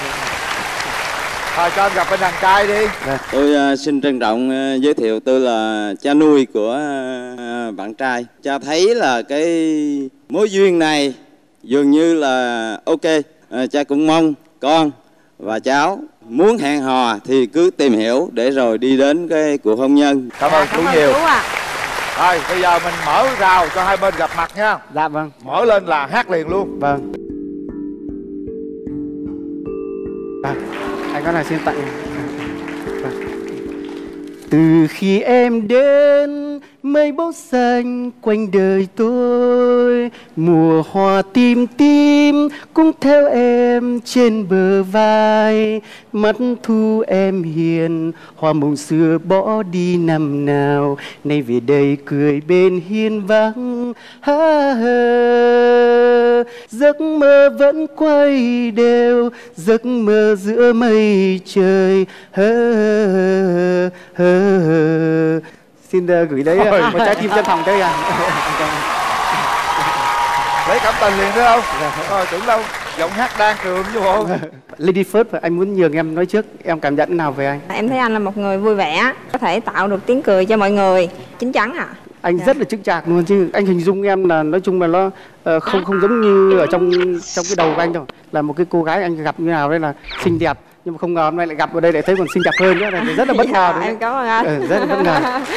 Thôi cho anh gặp bên đàn trai đi. Tôi uh, xin trân trọng uh, giới thiệu tôi là cha nuôi của uh, bạn trai. Cha thấy là cái mối duyên này dường như là ok. Uh, cha cũng mong con và cháu muốn hẹn hò thì cứ tìm hiểu để rồi đi đến cái cuộc hôn nhân. Cảm ơn chú nhiều. Chú à. Rồi, bây giờ mình mở rào cho hai bên gặp mặt nha. Dạ vâng. Mở lên là hát liền luôn. Vâng. À, anh có này xin tặng. Vâng. Từ khi em đến, mây bóng xanh quanh đời tôi, mùa hoa tím tím cũng theo em trên bờ vai. Mắt thu em hiền, hoa mộng xưa bỏ đi năm nào, nay về đây cười bên hiên vắng. Ha ha, giấc mơ vẫn quay đều, giấc mơ giữa mây trời. Ha ha. Xin uh, gửi đấy uh, một trái tim chân thành tới anh. Lấy cảm tình liền đúng không? Rồi tưởng đâu giọng hát Đan Trường chứ bộ. Lady First, anh muốn nhường em nói trước, em cảm nhận thế nào về anh? Em thấy anh là một người vui vẻ, có thể tạo được tiếng cười cho mọi người, chín chắn à. Anh Dạ. rất là chững chạc luôn chứ. Anh hình dung em là nói chung là nó uh, không không giống như ở trong trong cái đầu của anh đâu. Là một cái cô gái anh gặp như nào đây là xinh đẹp, nhưng mà không ngờ hôm nay lại gặp ở đây lại thấy còn xinh đẹp hơn nữa, là rất là bất ngờ. Dạ, em cảm ơn anh. Ừ, rất là bất ngờ.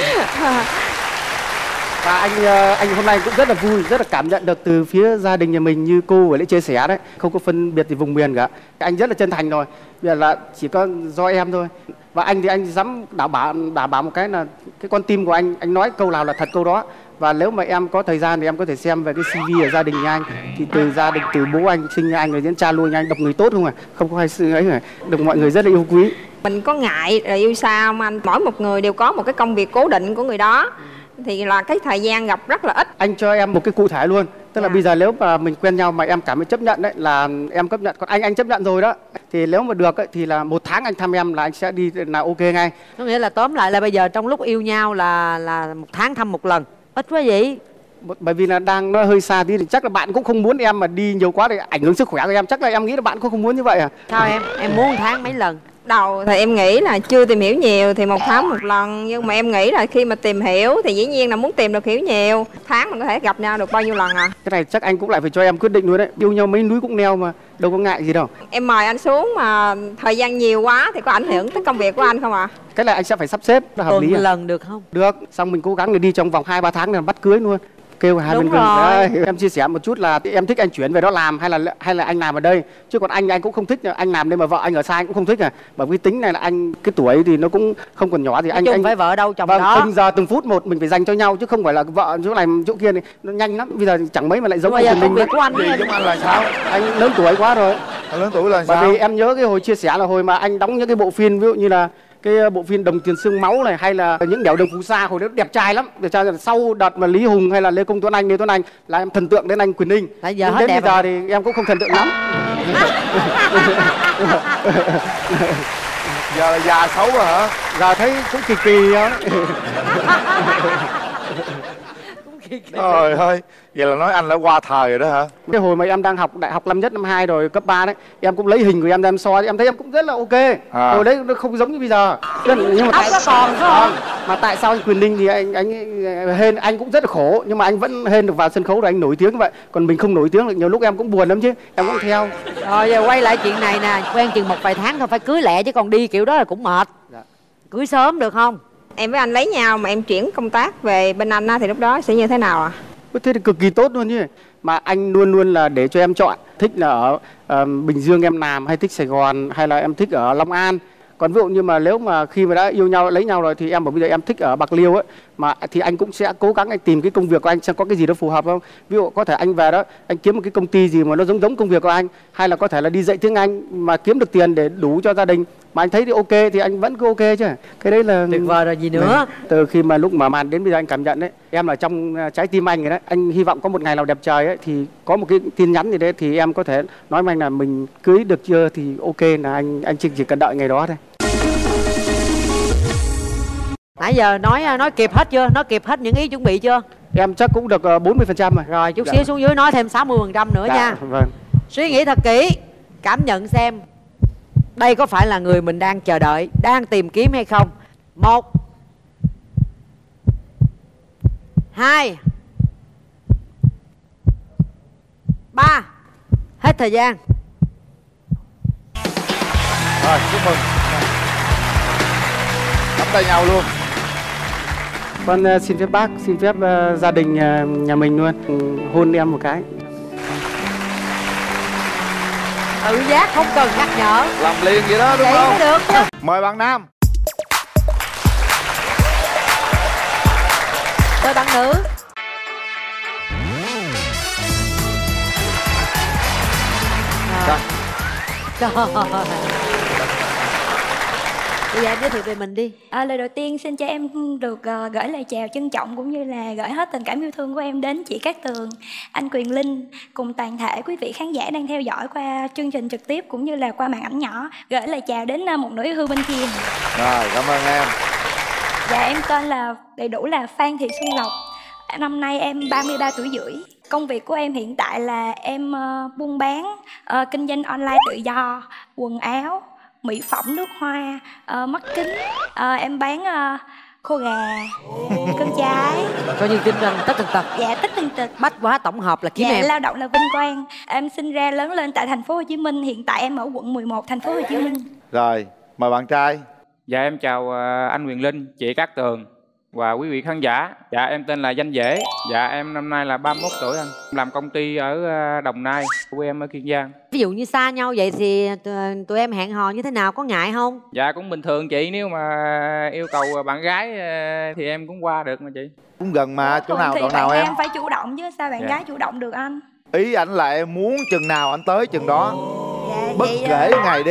Và anh uh, anh hôm nay cũng rất là vui, rất là cảm nhận được từ phía gia đình nhà mình như cô vừa lại chia sẻ đấy, không có phân biệt gì vùng miền cả. Anh rất là chân thành rồi. Bây giờ là chỉ có do em thôi. Và anh thì anh dám đảm bảo đảm bảo một cái là cái con tim của anh, anh nói câu nào là thật câu đó. Và nếu mà em có thời gian thì em có thể xem về cái xê vê ở gia đình nhà anh. Thì từ gia đình, từ bố anh sinh ra anh rồi đến cha nuôi nhà anh, độc người tốt không à, không có hay sự ấy mà được mọi người rất là yêu quý. Mình có ngại rồi yêu xa không anh? Mỗi một người đều có một cái công việc cố định của người đó, thì là cái thời gian gặp rất là ít. Anh cho em một cái cụ thể luôn. Tức là bây giờ nếu mà mình quen nhau mà em cảm thấy chấp nhận đấy là em chấp nhận, còn anh anh chấp nhận rồi đó thì nếu mà được ấy, thì là một tháng anh thăm em là anh sẽ đi là ok ngay. Có nghĩa là tóm lại là bây giờ trong lúc yêu nhau là là một tháng thăm một lần, ít quá vậy. Bởi vì là đang nó hơi xa tí thì chắc là bạn cũng không muốn em mà đi nhiều quá để ảnh hưởng sức khỏe của em, chắc là em nghĩ là bạn cũng không muốn như vậy à? Sao em em muốn một tháng mấy lần? Đầu thì em nghĩ là chưa tìm hiểu nhiều thì một tháng một lần, nhưng mà em nghĩ là khi mà tìm hiểu thì dĩ nhiên là muốn tìm được hiểu nhiều. Tháng mình có thể gặp nhau được bao nhiêu lần à? Cái này chắc anh cũng lại phải cho em quyết định luôn đấy. Yêu nhau mấy núi cũng neo mà, đâu có ngại gì đâu. Em mời anh xuống mà thời gian nhiều quá thì có ảnh hưởng tới công việc của anh không ạ? À? Cái này anh sẽ phải sắp xếp nó hợp lý. Tuần lần được không? Được, xong mình cố gắng để đi trong vòng hai ba tháng là bắt cưới luôn. Kêu hai bên rồi. Đấy. Em chia sẻ một chút là em thích anh chuyển về đó làm hay là hay là anh làm ở đây, chứ còn anh anh cũng không thích anh làm đây mà vợ anh ở xa anh cũng không thích à. Bởi vì tính này là anh cái tuổi thì nó cũng không còn nhỏ thì Nói anh chung anh phải vợ đâu chồng vâng, đó. từng giờ từng phút một mình phải dành cho nhau chứ không phải là vợ chỗ này chỗ kia này nó nhanh lắm. Bây giờ chẳng mấy mà lại giống bây giờ công việc mình của anh Gì giống anh là sao? anh lớn tuổi quá rồi. Anh lớn tuổi là Bởi sao? vì em nhớ cái hồi chia sẻ là hồi mà anh đóng những cái bộ phim ví dụ như là cái bộ phim Đồng Tiền Xương Máu này hay là những Đèo Đường Phù Sa, hồi đó đẹp trai lắm. Đẹp trai. Sau đợt mà Lý Hùng hay là Lê Công Tuấn Anh, Lê Tuấn Anh là em thần tượng đến anh Quyền Linh. Tại giờ đến hết bây đẹp giờ rồi. thì em cũng không thần tượng lắm. Giờ là già xấu rồi hả? Giờ thấy cũng kỳ kỳ đó. Trời ơi, vậy là nói anh đã qua thời rồi đó hả? Cái hồi mà em đang học đại học năm nhất năm hai rồi cấp ba đấy, em cũng lấy hình của em ra em so, em thấy em cũng rất là ok. À. Hồi đấy nó không giống như bây giờ. Nhưng mà tại có còn phải không? mà tại sao anh Quyền Linh thì anh anh hên, anh cũng rất là khổ nhưng mà anh vẫn hên được vào sân khấu rồi anh nổi tiếng như vậy. Còn mình không nổi tiếng được, nhiều lúc em cũng buồn lắm chứ, em cũng theo. Rồi giờ quay lại chuyện này nè, quen chừng một vài tháng thôi phải cưới lẹ chứ còn đi kiểu đó là cũng mệt. Dạ. Cưới sớm được không? Em với anh lấy nhau mà em chuyển công tác về bên anh á, thì lúc đó sẽ như thế nào ạ? À? Thế thì cực kỳ tốt luôn chứ. Mà anh luôn luôn là để cho em chọn, thích là ở uh, Bình Dương em làm hay thích Sài Gòn hay là em thích ở Long An. Còn ví dụ như mà nếu mà khi mà đã yêu nhau lấy nhau rồi thì em bảo bây giờ em thích ở Bạc Liêu ấy, mà thì anh cũng sẽ cố gắng anh tìm cái công việc của anh xem có cái gì đó phù hợp không. Ví dụ có thể anh về đó anh kiếm một cái công ty gì mà nó giống giống công việc của anh, hay là có thể là đi dạy tiếng Anh mà kiếm được tiền để đủ cho gia đình mà anh thấy thì ok thì anh vẫn cứ ok chứ. Cái đấy là tuyệt vời rồi gì nữa. Này, từ khi mà lúc mở màn đến bây giờ anh cảm nhận đấy, em là trong trái tim anh rồi đấy. Anh hy vọng có một ngày nào đẹp trời ấy thì có một cái tin nhắn gì đấy thì em có thể nói với anh là mình cưới được chưa thì ok, là anh anh chỉ, chỉ cần đợi ngày đó thôi. Nãy giờ nói nói kịp hết chưa? Nói kịp hết những ý chuẩn bị chưa? Em chắc cũng được bốn mươi phần trăm rồi. Rồi chút dạ. xíu xuống dưới nói thêm sáu mươi phần trăm nữa dạ, nha. Vâng. Suy nghĩ thật kỹ, cảm nhận xem đây có phải là người mình đang chờ đợi, đang tìm kiếm hay không. Một, hai, ba. Hết thời gian. Rồi, chúc mừng. Nắm tay nhau luôn. Con uh, xin phép bác, xin phép uh, gia đình uh, nhà mình luôn uh, hôn em một cái. Tự giác không cần nhắc nhở. Làm liền vậy đó đúng vậy không? Mới được chứ. Mời bạn nam. Mời bạn nữ. Rồi. Trời. Bây giờ em giới thiệu về mình đi. À, lời đầu tiên xin cho em được uh, gửi lời chào trân trọng cũng như là gửi hết tình cảm yêu thương của em đến chị Cát Tường, anh Quyền Linh cùng toàn thể quý vị khán giả đang theo dõi qua chương trình trực tiếp cũng như là qua màn ảnh nhỏ. Gửi lời chào đến uh, một nửa yêu thương bên kia. Rồi, cảm ơn em. Dạ em tên là đầy đủ là Phan Thị Xuân Lộc. Năm nay em ba mươi ba tuổi rưỡi. Công việc của em hiện tại là em uh, buôn bán, uh, kinh doanh online tự do, quần áo, mỹ phẩm, nước hoa, uh, mắt kính. Uh, em bán uh, khô gà, cơm trái. Coi như kinh doanh tất tần tật. Dạ tất tần tật. Bách hóa tổng hợp là kiếm dạ, em. Lao động là vinh quang. Em sinh ra lớn lên tại thành phố Hồ Chí Minh. Hiện tại em ở quận mười một thành phố Hồ Chí Minh. Rồi, mời bạn trai. Dạ em chào anh Quyền Linh, chị Cát Tường và quý vị khán giả. Dạ em tên là Danh Dễ. Dạ em năm nay là ba mươi mốt tuổi anh. Làm công ty ở Đồng Nai, quê em ở Kiên Giang. Ví dụ như xa nhau vậy thì tụi em hẹn hò như thế nào, có ngại không? Dạ cũng bình thường chị, nếu mà yêu cầu bạn gái thì em cũng qua được mà chị. Cũng gần mà, chỗ nào đoạn nào em? em? Em phải chủ động chứ sao bạn dạ. gái chủ động được anh? Ý ảnh là em muốn chừng nào anh tới chừng đó. Dạ, bất vậy kể ngày đêm.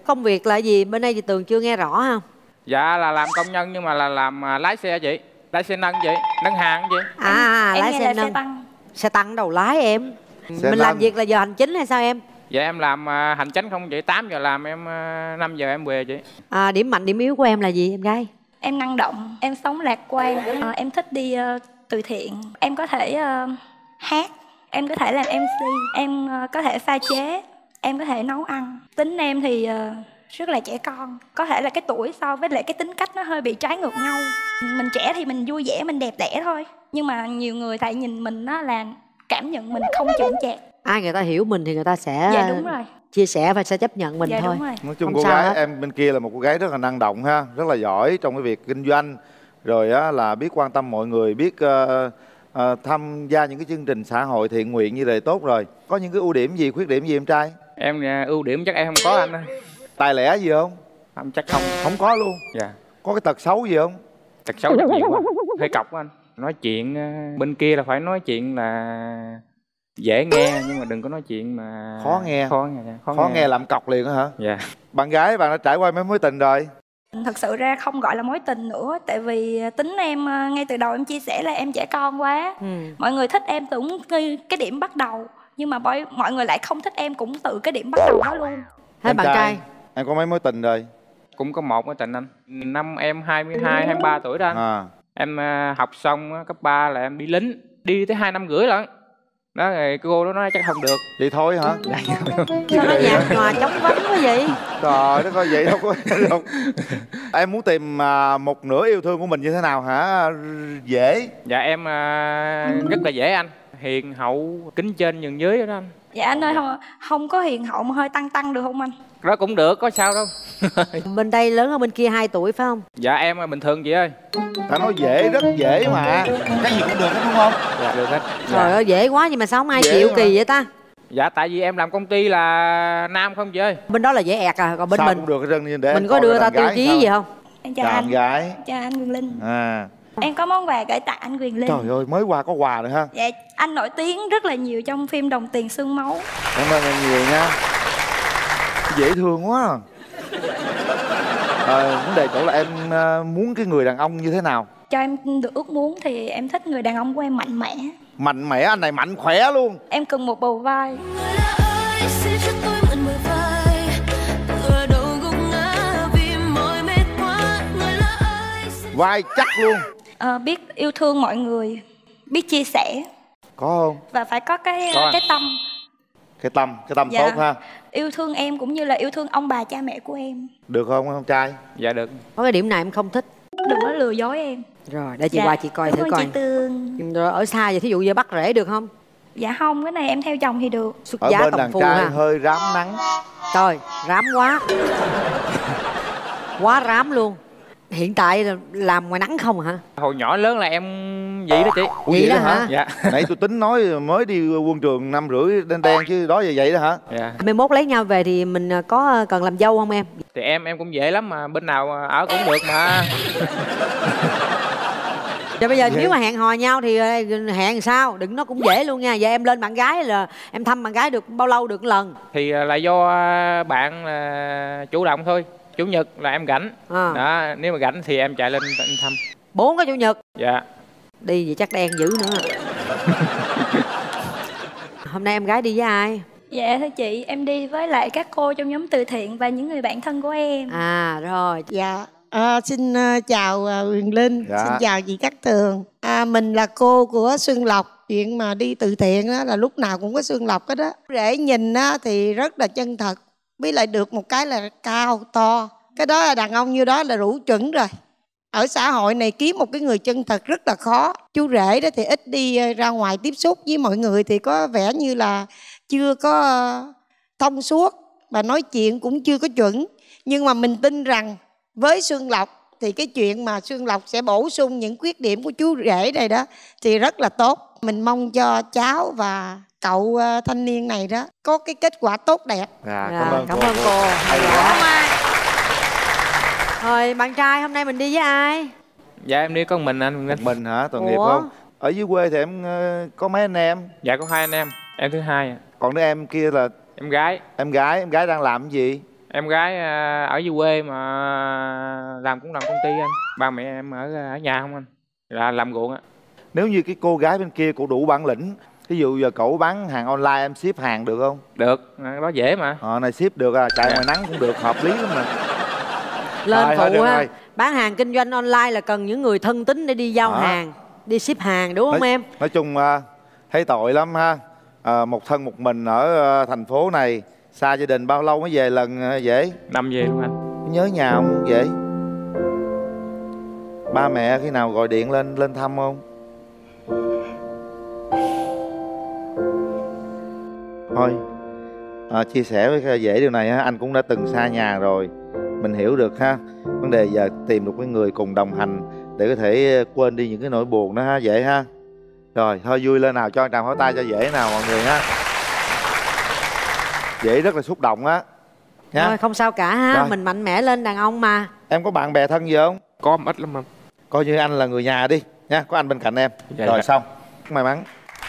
Công việc là gì? Bên đây chị Tường chưa nghe rõ không? Dạ là làm công nhân nhưng mà là làm à, lái xe chị. Lái xe nâng chị, nâng hàng chị. À, Em lái nghe xe là nâng. xe tăng. Xe tăng đầu lái em. Xe Mình nâng. làm việc là giờ hành chính hay sao em? Dạ em làm à, hành chánh không chị, tám giờ làm em à, năm giờ em về chị. À, điểm mạnh điểm yếu của em là gì em gái? Em năng động, em sống lạc quan, ờ, em thích đi ờ, từ thiện. Em có thể ờ, hát, em có thể làm em xê, em ờ, có thể pha chế, em có thể nấu ăn. Tính em thì ờ, rất là trẻ con. Có thể là cái tuổi so với lại cái tính cách nó hơi bị trái ngược nhau. Mình trẻ thì mình vui vẻ, mình đẹp đẽ thôi. Nhưng mà nhiều người tại nhìn mình nó là cảm nhận mình không chững chạc. Ai người ta hiểu mình thì người ta sẽ Dạ đúng rồi. chia sẻ và sẽ chấp nhận mình Dạ, thôi. đúng rồi. Nói chung Không cô sao gái hết. em bên kia là một cô gái rất là năng động ha, rất là giỏi trong cái việc kinh doanh, rồi á là biết quan tâm mọi người, biết uh, uh, tham gia những cái chương trình xã hội thiện nguyện như vậy tốt rồi. Có những cái ưu điểm gì, khuyết điểm gì em trai? Em à, ưu điểm chắc em không có anh ơi. Tài lẻ gì không? Không chắc không. Không có luôn. Dạ. Có cái tật xấu gì không? Tật xấu rất nhiều quá. Hơi cọc anh. Nói chuyện à, bên kia là phải nói chuyện là dễ nghe nhưng mà đừng có nói chuyện mà Khó nghe. Khó nghe. Khó, Khó nghe làm cọc liền đó hả? Dạ. Bạn gái bạn đã trải qua mấy mối tình rồi? Thật sự ra không gọi là mối tình nữa. Tại vì tính em ờ, ngay từ đầu em chia sẻ là em trẻ con quá. Ừ. Mọi người thích em từ cái cái điểm bắt đầu. Nhưng mà mọi, mọi người lại không thích em cũng từ cái điểm bắt đầu đó luôn. Thế Em bạn trai? Em có mấy mối tình rồi? Cũng có một mối tình anh. Năm em hai mươi hai, hai mươi ba tuổi đó anh. À. Em à, học xong á, cấp ba là em đi lính. Đi tới hai năm rưỡi lận. Đó rồi cô đó nói chắc không được. Vậy thôi hả? Sao nó nhạt nhòa trống vắng quá vậy? Trời đất ơi, vậy đâu có đâu. Em muốn tìm à, một nửa yêu thương của mình như thế nào hả? Dễ. Dạ em à, rất là dễ anh. Hiền hậu, kính trên nhường dưới đó anh. Dạ anh ơi, không, không có hiền hậu mà hơi tăng tăng được không anh? Đó cũng được, có sao đâu. Bên đây lớn hơn bên kia hai tuổi phải không? Dạ em bình thường chị ơi. Ta nói dễ, rất dễ mà. Cái gì cũng được hết đúng không? Dạ được hết. Trời ơi dễ quá nhưng mà sao không ai Dễ chịu mà. kỳ vậy ta? Dạ tại vì em làm công ty là nam không chị ơi. Bên đó là dễ ẹt à, còn bên Sao mình cũng được hết trơn, để mình em có coi đưa coi ra đàn tiêu gái chí sao. gì không? Em chào Chào anh. anh gái. Chào anh Quyền Linh. À. Em có món quà gửi tặng anh Quyền Linh. Trời ơi, mới qua có quà nữa ha. Dạ, anh nổi tiếng rất là nhiều trong phim Đồng Tiền Xương Máu. Cảm ơn em nhiều nha. Dễ thương quá. À, vấn đề chỗ là em à, muốn cái người đàn ông như thế nào? Cho em được ước muốn thì em thích người đàn ông của em mạnh mẽ. Mạnh mẽ, anh này mạnh khỏe luôn. Em cần một bầu vai. Vai chắc luôn. Ờ, biết yêu thương mọi người, biết chia sẻ Có không? và phải có cái Có. cái tâm. Cái tâm, cái tâm Dạ. tốt ha. Yêu thương em cũng như là yêu thương ông bà cha mẹ của em. Được không em trai? Dạ được. Có cái điểm nào em không thích? Đừng có lừa dối em. Rồi để chị Dạ, qua chị coi cảm thử ơn coi. chị Tường. Rồi ở xa vậy thí dụ như bắt rễ được không? Dạ không, cái này em theo chồng thì được. Xuất Ở giá bên tòng đàn phu trai ha. hơi rám nắng. Trời, rám quá. Quá rám luôn. Hiện tại là làm ngoài nắng không hả? Hồi nhỏ lớn là em vậy đó chị. Ủa vậy đó hả? Dạ. Nãy tôi tính nói mới đi quân trường năm rưỡi đen đen chứ đó vậy vậy đó hả? Dạ. Mai mốt lấy nhau về thì mình có cần làm dâu không em? Thì em em cũng dễ lắm mà, bên nào ở cũng được mà. Rồi bây giờ Dễ. nếu mà hẹn hò nhau thì hẹn sao? Đừng nó cũng dễ luôn nha. Giờ em lên bạn gái là em thăm bạn gái được bao lâu được một lần? Thì là do bạn là chủ động thôi. Chủ nhật là em rảnh. À. Đó, nếu mà rảnh thì em chạy lên em thăm. Bốn cái chủ nhật. Dạ. Đi vậy chắc đen dữ nữa. Hôm nay em gái đi với ai? Dạ thưa chị, em đi với lại các cô trong nhóm từ thiện và những người bạn thân của em. À rồi. Dạ, à, xin uh, chào uh, Huyền Linh, Dạ. xin chào chị Cát Tường. À, mình là cô của Xuân Lộc. Chuyện mà đi từ thiện đó là lúc nào cũng có Xuân Lộc hết đó. Để nhìn á, thì rất là chân thật. Với lại được một cái là cao, to. Cái đó là đàn ông như đó là đủ chuẩn rồi. Ở xã hội này kiếm một cái người chân thật rất là khó. Chú rể đó thì ít đi ra ngoài tiếp xúc với mọi người thì có vẻ như là chưa có uh, thông suốt. Và nói chuyện cũng chưa có chuẩn. Nhưng mà mình tin rằng với Xuân Lộc thì cái chuyện mà Xuân Lộc sẽ bổ sung những khuyết điểm của chú rể này đó thì rất là tốt. Mình mong cho cháu và cậu uh, thanh niên này đó có cái kết quả tốt đẹp. Dạ, Dạ, cảm ơn cảm cô. ơn cô. Hay Dạ. quá. Rồi bạn trai hôm nay mình đi với ai? Dạ em đi con mình anh. Một mình hả? Tội nghiệp Ủa? không? Ở dưới quê thì em ờ, có mấy anh em? Dạ có hai anh em. Em thứ hai. Còn đứa em kia là Em gái. em gái, em gái đang làm cái gì? Em gái à, ở dưới quê mà làm cũng làm công ty anh. Ba mẹ em ở ở nhà không anh? Là làm ruộng á. Nếu như cái cô gái bên kia cổ đủ bản lĩnh, ví dụ giờ cậu bán hàng online em ship hàng được không? Được, đó dễ mà. Ờ này ship được à, chạy Dạ. ngoài nắng cũng được, hợp lý lắm mà. Lên Rồi, thôi, phụ được á, rồi. bán hàng kinh doanh online là cần những người thân tín để đi giao Đó. hàng, đi ship hàng đúng không nói, em? Nói chung à, thấy tội lắm ha. À, một thân một mình ở à, thành phố này, xa gia đình bao lâu mới về lần à, dễ? Năm về luôn anh. Nhớ nhà không dễ? Ba mẹ khi nào gọi điện lên lên thăm không? Thôi à, chia sẻ với dễ điều này ha, anh cũng đã từng xa nhà rồi, mình hiểu được ha. Vấn đề giờ tìm được cái người cùng đồng hành để có thể quên đi những cái nỗi buồn đó ha dễ ha. Rồi thôi vui lên nào, cho anh tràng pháo tay cho dễ nào mọi người ha. Dễ rất là xúc động á nha. Rồi không sao cả ha, Rồi. mình mạnh mẽ lên đàn ông mà. Em có bạn bè thân gì không? Có ít lắm anh. Coi như anh là người nhà đi nha, có anh bên cạnh em. Dạ, Rồi dạ. xong, may mắn.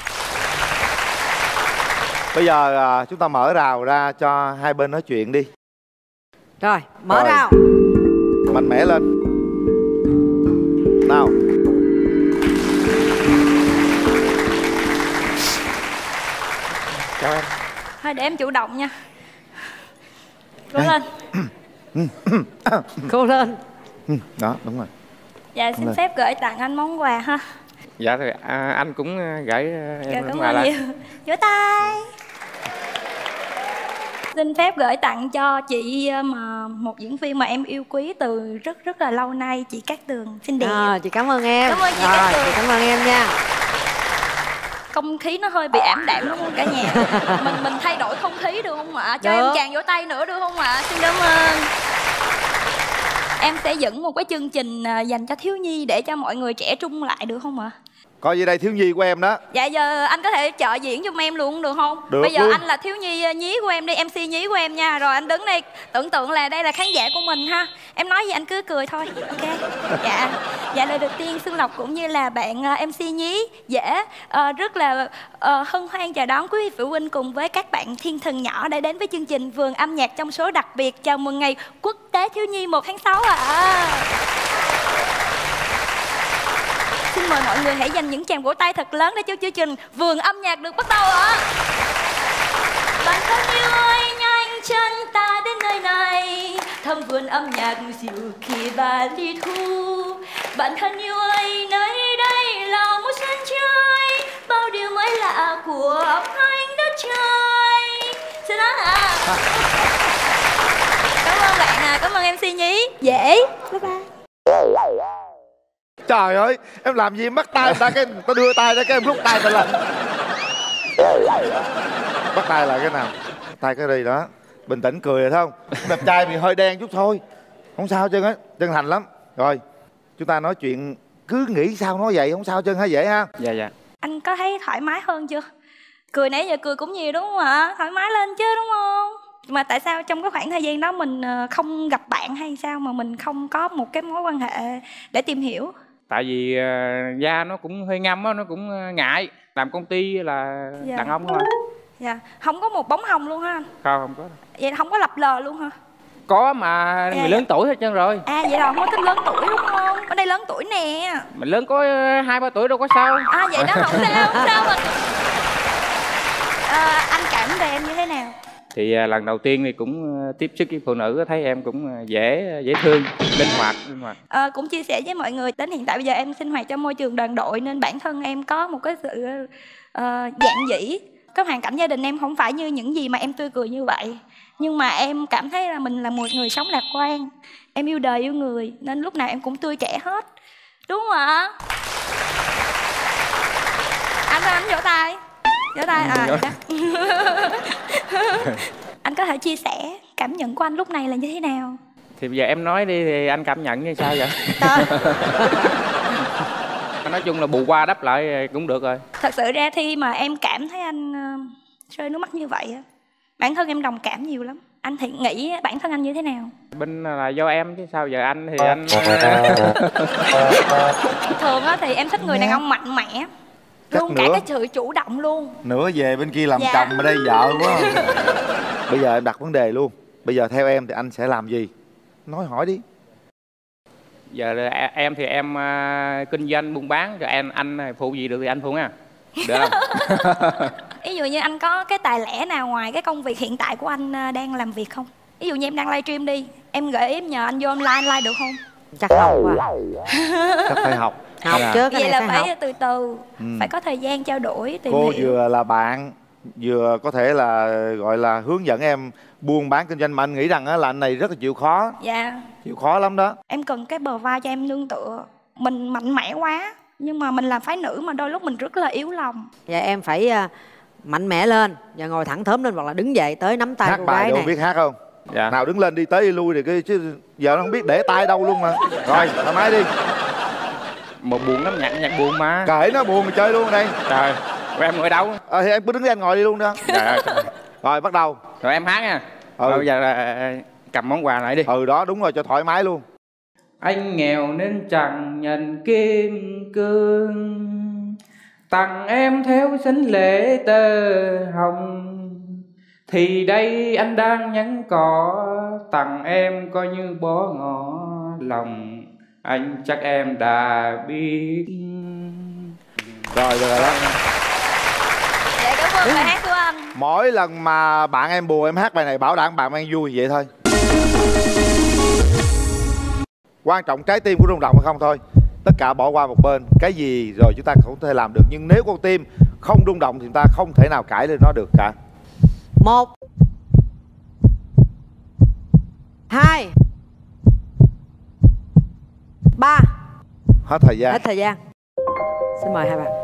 Bây giờ à, chúng ta mở rào ra cho hai bên nói chuyện đi. Rồi mở Rồi. rào. Mạnh mẽ lên nào. Chào em. Thôi để em chủ động nha. Cố Đây. lên. Cố lên. Đó đúng rồi. Dạ xin Lên. phép gửi tặng anh món quà ha. Dạ thì à, anh cũng à, gửi à, Dạ em cảm quà ơn lại. nhiều. Vỗ tay. Xin phép gửi tặng cho chị mà một diễn viên mà em yêu quý từ rất rất là lâu nay, chị Cát Tường xinh đẹp. À, chị cảm ơn em. Cảm ơn chị Rồi, Cát Tường. chị cảm ơn em nha. Không khí nó hơi bị ảm đạm đúng không cả nhà? Mình mình thay đổi không khí được không ạ? Cho Được. em chàng vỗ tay nữa được không ạ? Xin cảm ơn. Em sẽ dẫn một cái chương trình à, dành cho thiếu nhi để cho mọi người trẻ trung lại được không ạ? Coi như đây thiếu nhi của em đó. Dạ giờ anh có thể trợ diễn giùm em luôn được không? Được Bây giờ luôn. anh là thiếu nhi uh, nhí của em đi, em xê nhí của em nha. Rồi anh đứng đây, tưởng tượng là đây là khán giả của mình ha. Em nói gì anh cứ cười thôi, ok? Dạ, dạ lời đầu tiên Xuân Lộc cũng như là bạn uh, em xê nhí dễ uh, rất là uh, hân hoan chào đón quý vị phụ huynh cùng với các bạn thiên thần nhỏ đã đến với chương trình Vườn Âm Nhạc trong số đặc biệt chào mừng ngày Quốc tế Thiếu nhi một tháng sáu ạ. À. Xin mời mọi người hãy dành những tràng vỗ tay thật lớn để cho chương trình Vườn Âm Nhạc được bắt đầu ạ. Bạn thân yêu ơi, nhanh chân ta đến nơi này, thăm vườn âm nhạc dịu khi và ly thu. Bạn thân yêu ơi, nơi đây là một sân chơi, bao điều mới lạ của âm thanh đất trời. Xin lỗi ạ. Cảm ơn bạn à, cảm ơn em xê nhí. Dễ. Bye bye. Trời ơi, em làm gì em bắt tay người ta, cái người ta đưa tay ra cái em rút tay ta lên. Bắt tay lại cái nào? Tay cái gì đó. Bình tĩnh cười rồi thấy không? Đẹp trai bị hơi đen chút thôi. Không sao chân á, chân thành lắm. Rồi, chúng ta nói chuyện cứ nghĩ sao nói vậy, không sao chân hả dễ ha? Dạ dạ. Anh có thấy thoải mái hơn chưa? Cười nãy giờ cười cũng nhiều đúng không ạ? Thoải mái lên chứ đúng không? Mà tại sao trong cái khoảng thời gian đó mình không gặp bạn hay sao mà mình không có một cái mối quan hệ để tìm hiểu? Tại vì uh, da nó cũng hơi ngâm á, nó cũng uh, ngại. Làm công ty là Dạ. đàn ông thôi. Dạ, không có một bóng hồng luôn ha anh? Không, không có. Vậy không có lập lờ luôn hả? Có mà Dạ, người dạ. lớn tuổi hết trơn rồi. À vậy là không có thích lớn tuổi đúng không? Ở đây lớn tuổi nè. Mình lớn có uh, hai ba tuổi đâu có sao. À vậy đó không sao, không sao mà. À, anh cảm về em như thế nào? Thì uh, lần đầu tiên thì cũng uh, tiếp xúc với phụ nữ, thấy em cũng uh, dễ dễ thương, linh hoạt, linh hoạt. À, cũng chia sẻ với mọi người đến hiện tại bây giờ em sinh hoạt trong môi trường đoàn đội nên bản thân em có một cái sự uh, dạn dĩ. Cái hoàn cảnh gia đình em không phải như những gì mà em tươi cười như vậy, nhưng mà em cảm thấy là mình là một người sống lạc quan, em yêu đời yêu người nên lúc nào em cũng tươi trẻ hết, đúng không ạ? Anh ơi, anh vỗ tay, vỗ tay à vậy đó. Anh có thể chia sẻ cảm nhận của anh lúc này là như thế nào? Thì bây giờ em nói đi thì anh cảm nhận như sao vậy? Nói chung là bù qua đắp lại cũng được rồi. Thật sự ra khi mà em cảm thấy anh uh, rơi nước mắt như vậy, bản thân em đồng cảm nhiều lắm. Anh thì nghĩ bản thân anh như thế nào? Bên là do em chứ sao giờ anh thì anh... Thường á thì em thích người đàn ông mạnh mẽ, luôn cả cái sự chủ động luôn. Nữa về bên kia làm Dạ. chồng mà đây vợ quá. Bây giờ em đặt vấn đề luôn. Bây giờ theo em thì anh sẽ làm gì? Nói hỏi đi. Giờ là em thì em uh, kinh doanh buôn bán, rồi em anh phụ gì được thì anh phụ nha. Được không? Ví dụ như anh có cái tài lẻ nào ngoài cái công việc hiện tại của anh à, đang làm việc không? Ví dụ như em đang livestream đi, em gợi ý em nhờ anh vô em live live được không? Chắc học quá. Chắc phải học. Học là... chứ, cái vậy này là phải, phải học. từ từ, Ừ. phải có thời gian trao đổi tìm Cô hiểu. vừa là bạn, vừa có thể là gọi là hướng dẫn em buôn bán kinh doanh, mà anh nghĩ rằng á, là anh này rất là chịu khó. Dạ. Chịu khó lắm đó. Em cần cái bờ vai cho em nương tựa. Mình mạnh mẽ quá, nhưng mà mình là phái nữ mà đôi lúc mình rất là yếu lòng. Dạ em phải uh, mạnh mẽ lên và ngồi thẳng thớm lên, hoặc là đứng dậy tới nắm tay Hát cô bài gái đâu này. biết hát không? Dạ. Nào đứng lên đi, tới đi lui thì cái chứ giờ nó không biết để tay đâu luôn mà. Rồi thoải mái đi. Một buồn lắm, nhạc nhạc buồn mà. Kệ nó, buồn thì chơi luôn ở đây. Trời, rồi em ngồi đâu? Ờ thì em cứ đứng đây anh ngồi đi luôn đó. Dạ. Rồi bắt đầu. Rồi em hát nha. Ừ. Rồi giờ là cầm món quà lại đi. Ừ đó, đúng rồi, cho thoải mái luôn. Anh nghèo nên chẳng nhận kim cương, tặng em theo sinh lễ tơ hồng, thì đây anh đang nhắn cỏ, tặng em coi như bó ngỏ lòng, anh chắc em đã biết. Rồi được rồi đó. Dạ cảm ơn bài hát của anh. Mỗi lần mà bạn em buồn em hát bài này bảo đảm bạn em vui vậy thôi. Quan trọng trái tim của rung động hay không thôi. Tất cả bỏ qua một bên. Cái gì rồi chúng ta không thể làm được, nhưng nếu con tim không rung động thì chúng ta không thể nào cãi lên nó được cả. Một, hai, ba. Hết thời gian. Hết thời gian. Xin mời hai bạn.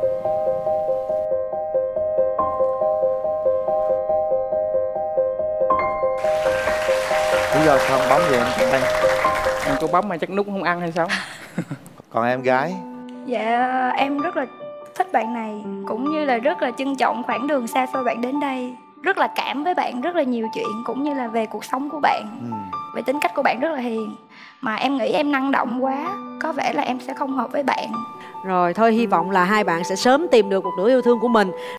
Lý do sao không bấm vậy em? Em có bấm mà chắc nút không ăn hay sao? Còn em gái? Dạ em rất là thích bạn này, cũng như là rất là trân trọng khoảng đường xa xôi bạn đến đây. Rất là cảm với bạn rất là nhiều chuyện, cũng như là về cuộc sống của bạn. Ừ. Về tính cách của bạn rất là hiền. Mà em nghĩ em năng động quá, có vẻ là em sẽ không hợp với bạn. Rồi thôi, hy vọng là hai bạn sẽ sớm tìm được một nửa yêu thương của mình.